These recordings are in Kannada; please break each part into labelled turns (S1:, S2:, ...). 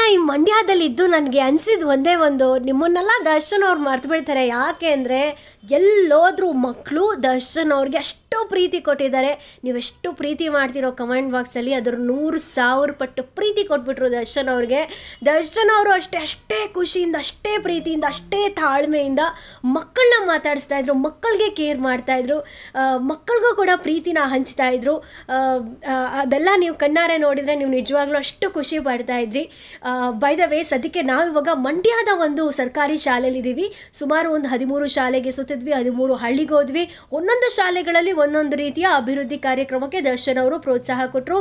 S1: ಈ ಮಂಡ್ಯದಲ್ಲಿದ್ದು ನನಗೆ ಅನಿಸಿದ್ದು ಒಂದೇ ಒಂದು, ನಿಮ್ಮನ್ನೆಲ್ಲ ದರ್ಶನ್ ಅವ್ರು ಮರ್ತು ಬಿಡ್ತಾರೆ. ಯಾಕೆ ಅಂದರೆ ಎಲ್ಲೋದ್ರೂ ಮಕ್ಕಳು ದರ್ಶನ್ ಅವ್ರಿಗೆ ಅಷ್ಟು ಪ್ರೀತಿ ಕೊಟ್ಟಿದ್ದಾರೆ. ನೀವೆಷ್ಟು ಪ್ರೀತಿ ಮಾಡ್ತಿರೋ ಕಮೆಂಟ್ ಬಾಕ್ಸಲ್ಲಿ ಅದ್ರ 100,000 ಪಟ್ಟು ಪ್ರೀತಿ ಕೊಟ್ಬಿಟ್ರು ದರ್ಶನ್ ಅವ್ರಿಗೆ. ದರ್ಶನ್ ಅವರು ಅಷ್ಟೇ ಖುಷಿಯಿಂದ, ಅಷ್ಟೇ ಪ್ರೀತಿಯಿಂದ, ಅಷ್ಟೇ ತಾಳ್ಮೆಯಿಂದ ಮಕ್ಕಳನ್ನ ಮಾತಾಡಿಸ್ತಾಯಿದ್ರು, ಮಕ್ಕಳಿಗೆ ಕೇರ್ ಮಾಡ್ತಾಯಿದ್ರು, ಮಕ್ಕಳಿಗೂ ಕೂಡ ಪ್ರೀತಿನ ಹಂಚ್ತಾಯಿದ್ರು. ಅದೆಲ್ಲ ನೀವು ಕಣ್ಣಾರೆ ನೋಡಿದರೆ ನೀವು ನಿಜವಾಗ್ಲೂ ಅಷ್ಟು ಖುಷಿ ಪಡ್ತಾಯಿದ್ರಿ. ಬೈ ದ ವೇ, ಸದ್ಯಕ್ಕೆ ನಾವಿವಾಗ ಮಂಡ್ಯದ ಒಂದು ಸರ್ಕಾರಿ ಶಾಲೆಯಲ್ಲಿದ್ದೀವಿ. ಸುಮಾರು ಒಂದು 13 ಶಾಲೆಗೆ ಸುತ್ತಿದ್ವಿ, 13 ಹಳ್ಳಿಗೆ ಹೋದ್ವಿ. ಒಂದೊಂದು ಶಾಲೆಗಳಲ್ಲಿ ಒಂದೊಂದು ರೀತಿಯ ಅಭಿವೃದ್ಧಿ ಕಾರ್ಯಕ್ರಮಕ್ಕೆ ದರ್ಶನ್ ಅವರು ಪ್ರೋತ್ಸಾಹ ಕೊಟ್ಟರು.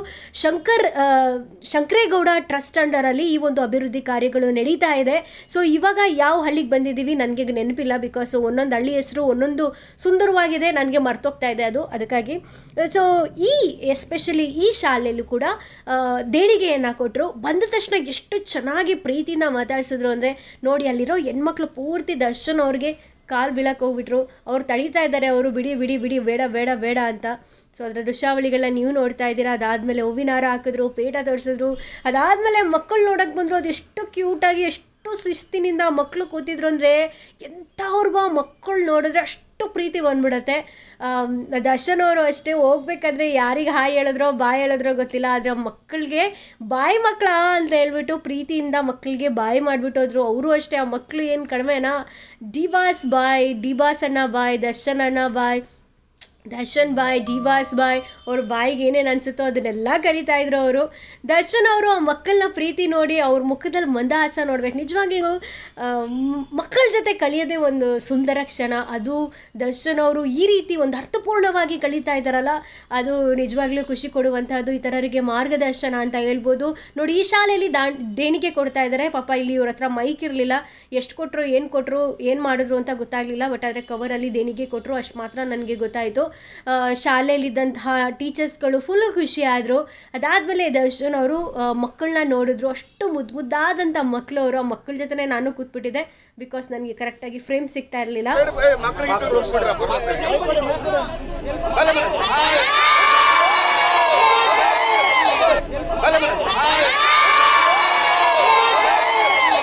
S1: ಶಂಕರೇಗೌಡ ಟ್ರಸ್ಟ್ ಅಂಡರಲ್ಲಿ ಈ ಒಂದು ಅಭಿವೃದ್ಧಿ ಕಾರ್ಯಗಳು ನಡೀತಾ ಇದೆ. ಸೊ ಇವಾಗ ಯಾವ ಹಳ್ಳಿಗೆ ಬಂದಿದ್ದೀವಿ ನನಗೆ ನೆನಪಿಲ್ಲ, ಬಿಕಾಸ್ ಒಂದೊಂದು ಹಳ್ಳಿ ಹೆಸರು ಒಂದೊಂದು ಸುಂದರವಾಗಿದೆ, ನನಗೆ ಮರ್ತೋಗ್ತಾ ಇದೆ ಅದಕ್ಕಾಗಿ. ಸೊ ಎಸ್ಪೆಷಲಿ ಈ ಶಾಲೆಯಲ್ಲೂ ಕೂಡ ದೇಣಿಗೆಯನ್ನು ಕೊಟ್ಟರು. ಬಂದ ತಕ್ಷಣ ಎಷ್ಟು ಚೆನ್ನಾಗಿ ಪ್ರೀತಿಯಿಂದ ಮಾತಾಡಿಸಿದ್ರು ಅಂದರೆ ನೋಡಿ, ಅಲ್ಲಿರೋ ಹೆಣ್ಮಕ್ಳು ಪೂರ್ತಿ ದರ್ಶನ್ ಅವ್ರಿಗೆ ಕಾಲು ಬೀಳಕ್ಕೆ ಹೋಗ್ಬಿಟ್ರು. ಅವ್ರು ತಡೀತಾ ಇದ್ದಾರೆ, ಅವರು ಬಿಡಿ ಬಿಡಿ ಬಿಡಿ ಬೇಡ ಬೇಡ ಬೇಡ ಅಂತ. ಸೊ ಅದರ ದೃಶ್ಯಾವಳಿಗಳನ್ನ ನೀವು ನೋಡ್ತಾ ಇದ್ದೀರಾ. ಅದಾದಮೇಲೆ ಹೂವಿನಾರ ಹಾಕಿದ್ರು, ಪೇಟ ತೋರಿಸಿದ್ರು. ಅದಾದಮೇಲೆ ಮಕ್ಕಳು ನೋಡೋಕ್ಕೆ ಬಂದರು. ಅದು ಎಷ್ಟು ಕ್ಯೂಟಾಗಿ, ಎಷ್ಟು ಶಿಸ್ತಿನಿಂದ ಮಕ್ಕಳು ಕೂತಿದ್ರು ಅಂದರೆ ಎಂಥವ್ರಿಗೂ ಆ ಮಕ್ಕಳು ನೋಡಿದ್ರೆ ಅಷ್ಟು ಪ್ರೀತಿ ಬಂದ್ಬಿಡುತ್ತೆ. ದರ್ಶನ್ ಅವರು ಅಷ್ಟೇ ಹೋಗ್ಬೇಕಾದ್ರೆ ಯಾರಿಗೆ ಹಾಯ್ ಹೇಳಿದ್ರೋ ಬಾಯ್ ಹೇಳಿದ್ರೋ ಗೊತ್ತಿಲ್ಲ, ಆದರೆ ಮಕ್ಕಳಿಗೆ ಬಾಯಿ ಮಕ್ಕಳ ಅಂತ ಹೇಳ್ಬಿಟ್ಟು ಪ್ರೀತಿಯಿಂದ ಮಕ್ಕಳಿಗೆ ಬಾಯ್ ಮಾಡಿಬಿಟ್ಟೋದ್ರು. ಅವರು ಅಷ್ಟೇ, ಆ ಮಕ್ಕಳು ಏನು ಕಡಿಮೆನಾ, ಡಿ ಬಾಸ್ ಬಾಯ್, ಡಿ ಬಾಸ್ ಅಣ್ಣ ಬಾಯ್, ದರ್ಶನ್ ಅಣ್ಣ ಬಾಯ್, ದರ್ಶನ್ ಬಾಯ್, ಡಿ ಬಾಸ್ ಬಾಯ್, ಅವ್ರ ಬಾಯಿಗೆ ಏನೇನು ಅನಿಸುತ್ತೋ ಅದನ್ನೆಲ್ಲ ಕರೀತಾಯಿದ್ರು ಅವರು. ದರ್ಶನ್ ಅವರು ಆ ಮಕ್ಕಳನ್ನ ಪ್ರೀತಿ ನೋಡಿ ಅವ್ರ ಮುಖದಲ್ಲಿ ಮಂದಹಾಸ ನೋಡ್ಬೇಕು. ನಿಜವಾಗ್ಲೂ ಮಕ್ಕಳ ಜೊತೆ ಕಳೆಯೋದೇ ಒಂದು ಸುಂದರ ಕ್ಷಣ. ಅದು ದರ್ಶನ್ ಅವರು ಈ ರೀತಿ ಒಂದು ಅರ್ಥಪೂರ್ಣವಾಗಿ ಕಳೀತಾ ಇದ್ದಾರಲ್ಲ, ಅದು ನಿಜವಾಗ್ಲೂ ಖುಷಿ ಕೊಡುವಂಥದ್ದು. ಇತರರಿಗೆ ಮಾರ್ಗದರ್ಶನ ಅಂತ ಹೇಳ್ಬೋದು. ನೋಡಿ, ಈ ಶಾಲೆಯಲ್ಲಿ ದೇಣಿಗೆ ಕೊಡ್ತಾ ಇದ್ದಾರೆ. ಪಾಪ ಇಲ್ಲಿ ಇವ್ರ ಹತ್ರ ಮೈಕ್ ಇರಲಿಲ್ಲ, ಎಷ್ಟು ಕೊಟ್ಟರು, ಏನು ಮಾಡಿದ್ರು ಅಂತ ಗೊತ್ತಾಗಲಿಲ್ಲ. ಬಟ್ ಆದರೆ ಕವರಲ್ಲಿ ದೇಣಿಗೆ ಕೊಟ್ಟರು, ಅಷ್ಟು ಮಾತ್ರ ನನಗೆ ಗೊತ್ತಾಯಿತು. ಶಾಲೆಯಲ್ಲಿದ್ದಂತಹ ಟೀಚರ್ಸ್ಗಳು ಫುಲ್ಲು ಖುಷಿಯಾದರು. ಅದಾದಮೇಲೆ ದರ್ಶನ್ ಅವರು ಮಕ್ಕಳನ್ನ ನೋಡಿದ್ರು. ಅಷ್ಟು ಮುದ್ದಾದಂಥ ಮಕ್ಕಳು ಅವರು. ಆ ಮಕ್ಕಳ ಜೊತೆ ನಾನು ಕೂತ್ಬಿಟ್ಟಿದ್ದೆ, ಬಿಕಾಸ್ ನನಗೆ ಕರೆಕ್ಟಾಗಿ ಫ್ರೇಮ್ ಸಿಗ್ತಾ ಇರಲಿಲ್ಲ.